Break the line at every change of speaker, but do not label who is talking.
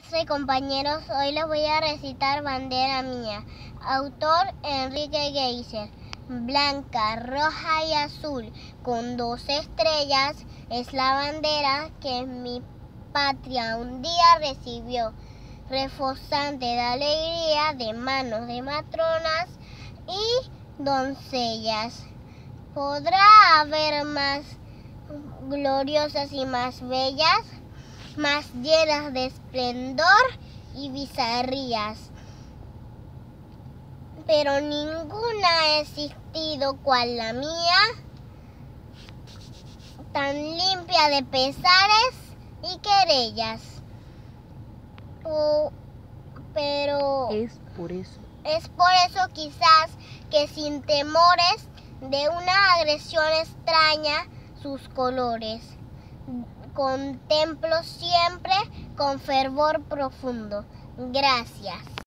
Soy compañeros, hoy les voy a recitar Bandera Mía. Autor Enrique Geiser. Blanca, roja y azul, con 2 estrellas, es la bandera que mi patria un día recibió, rebosante de alegría de manos de matronas y doncellas. ¿Podrá haber más gloriosas y más bellas, más llenas de esplendor y bizarrías? Pero ninguna ha existido cual la mía, tan limpia de pesares y querellas. Pero
es por eso
quizás que sin temores de una agresión extraña sus colores contemplo siempre con fervor profundo. Gracias.